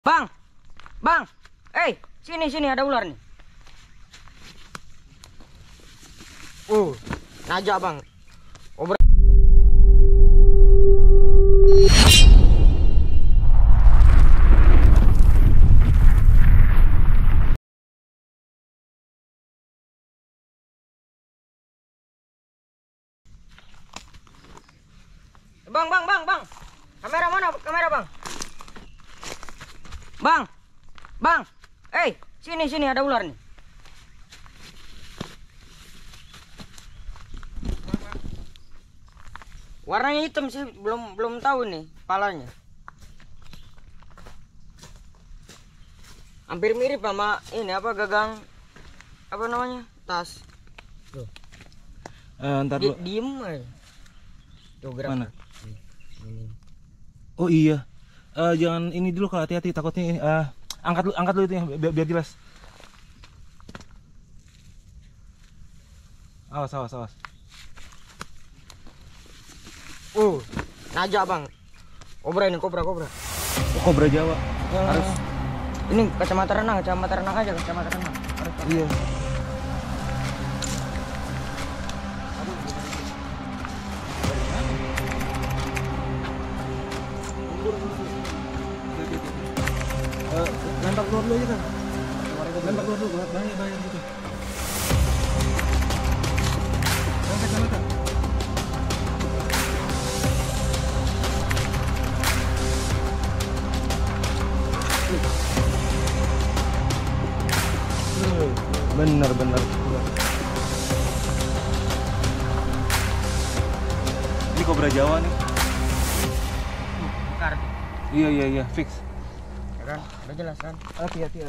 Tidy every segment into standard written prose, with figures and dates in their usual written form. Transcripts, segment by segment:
Bang, bang, sini ada ular nih. Najak bang. Bang. Kamera mana? Kamera bang. Bang, sini ada ular nih. Warnanya hitam sih, belum tahu nih kepalanya. Hampir mirip sama ini apa gagang apa namanya? Tas. Tuh. Ntar dulu. Diem aja. Tuh gerak. Mana? Oh iya. Jangan ini dulu kalau hati-hati takutnya ini. Angkat dulu itu ya, biar jelas. Awas. Najak bang. Kobra. Oh, kobra Jawa. Harus. Ini kacamata renang aja, kacamata renang. Iya. Lempar keluar dulu aja kan. Lempar keluar dulu, bahaya gitu. Kacamata. Bener. Ini kobra Jawa nih. Bekar. Iya, fix. Ya kan? Udah jelas kan? Hati-hati.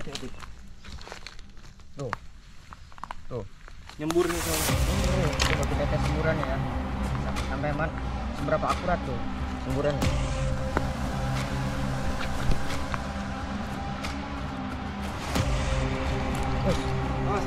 Tuh. Nyembur nih soalnya. Coba kita tes semburannya ya. Sampai seberapa akurat tuh semburannya. Awas.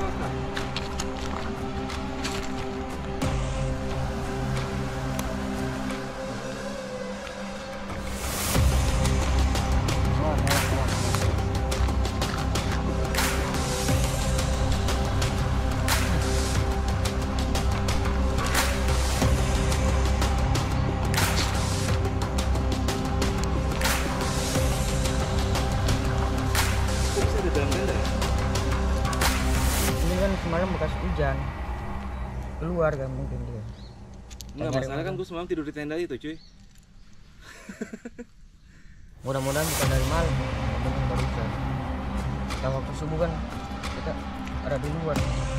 Semalam bekas hujan keluar kan mungkin dia. Enggak masalah kan gue semalam tidur di tenda itu cuy. Mudah-mudahan bukan dari malam, mudah-mudahan dari hujan. Kita waktu subuh kan kita ada di luar.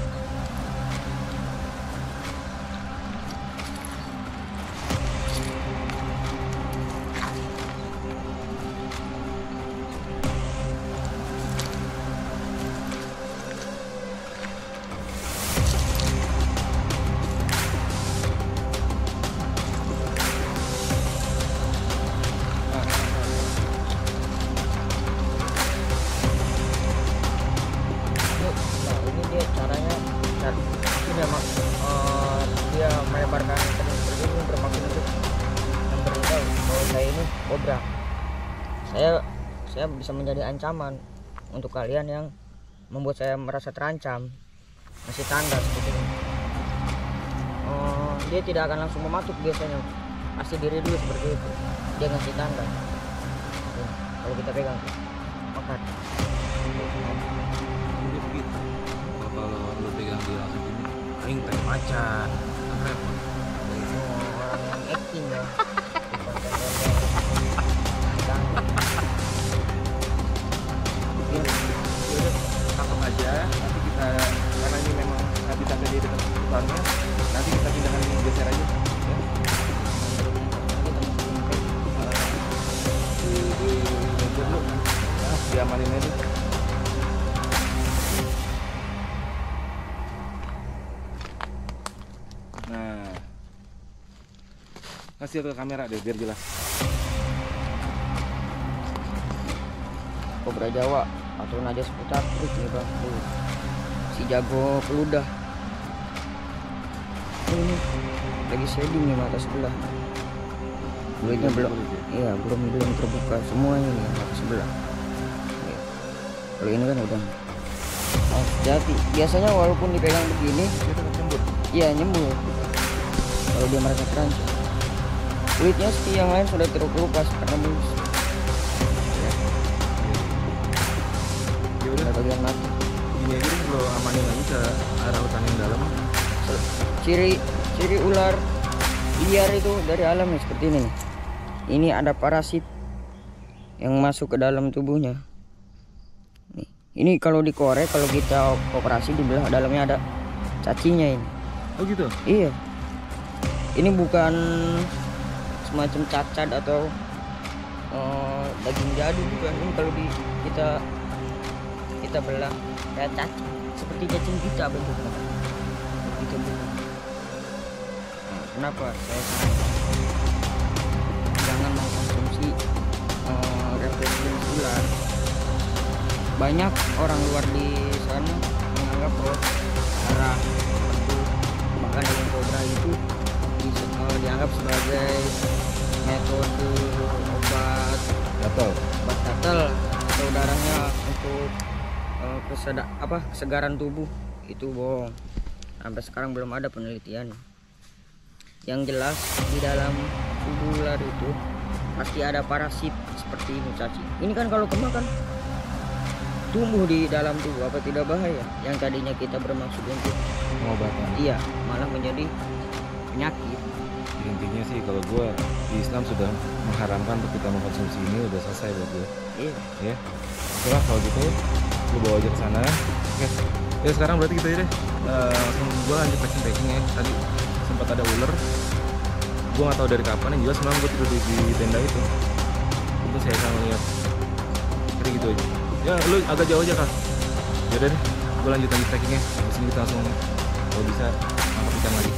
Dia melebarkan telinga seperti ini bermaksud untuk memberitahu bahwa saya ini kobra. Saya bisa menjadi ancaman untuk kalian yang membuat saya merasa terancam. Masih tanda seperti ini. Dia tidak akan langsung mematuk biasanya, pasti diri dulu seperti itu. Dia ngasih tanda. Kalau kita pegang, makan. Kalau lu pegang dia langsung gini, paling teh macan, kan repot. Itu orang yang acting ya. Tangkap aja, nanti kita karena ini memang habitatnya di dekat hutannya, nanti kita pindahkan geser aja. Ya. Di dulu, diamanin aja. Nah, kasih ke kamera deh biar jelas. Kobra Jawa atau Naja seputar terus nih bang. Si jago peludah. Ini lagi shading nih mata sebelah. Kulitnya belum, iya belum terbuka semuanya nih mata sebelah. Kalau ini kan udah jati. Biasanya walaupun dipegang begini, Dia tetap nyembur. iya nyembur. Kalau dia merasa terancam, kulitnya seperti yang lain sudah terkelupas karena mulus. Ya udah, Bagian mati. gini aja deh, lo amanin lagi ke arah hutan yang dalam. Ciri ular liar itu dari alam nih seperti ini nih. Ini ada parasit yang masuk ke dalam tubuhnya. Nih, ini kalau dikorek, kalau kita operasi dibelah, dalamnya ada cacinya ini. Oh gitu? Iya. Ini bukan semacam cacat atau daging jadu juga. Ini kalau kita belah kayak cacat, seperti cacing kita bentuknya. Kita belah. Nah, kenapa saya sarankan jangan mengkonsumsi refleksi jenis ular. Banyak orang luar di sana menganggap bahwa darah, bentuk, bahkan daging kobra itu dianggap sebagai metode obat gatal atau darahnya untuk kesegaran tubuh. Itu bohong. Sampai sekarang belum ada penelitian. Yang jelas di dalam tubuh ular itu pasti ada parasit seperti ini cacing. Ini kan kalau kemakan tumbuh di dalam tubuh, apa tidak bahaya? Yang tadinya kita bermaksud untuk Pengobatan. iya malah menjadi penyakit. Intinya sih kalau gue di Islam sudah mengharamkan untuk kita mengkonsumsi ini, udah selesai buat gue. Iya. Ya, itulah kalau gitu, gue bawa aja ke sana. Oke. Ya sekarang berarti kita deh, langsung gue lanjut packing ya. Tadi sempat ada ular, gue nggak tahu dari kapan. Yang jelas memang gue tidur di tenda itu saya akan lihat. Jadi gitu aja. Ya lu agak jauh aja kan. Yaudah deh, gue lanjut packingnya. Di sini kita langsung kalau bisa nangkap ikan lagi.